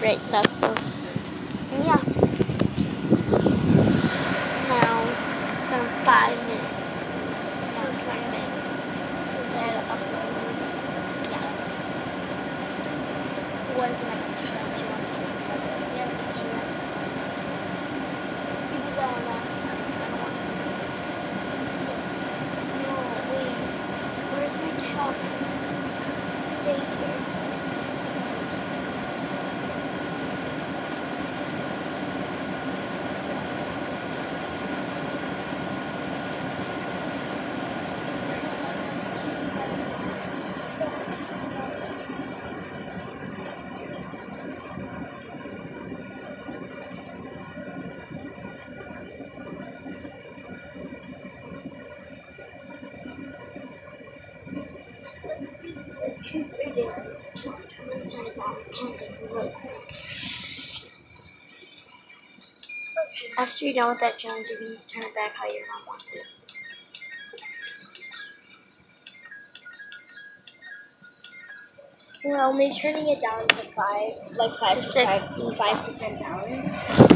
great stuff. So yeah. Now it's been 5 minutes. So 20 minutes since I had to upload. Yeah. What is the next challenge you want to do? Yeah, this is your next challenge. You did that one last time. I don't want to do that. No, wait. Where's my top? Stay here. Let's do the truth or dare. Truth or dare turn it on. It's kind of like really cool. Okay. After you're done with that challenge, you can turn it back how your mom wants it. We're only turning it down to 5, like 5 to 5% down.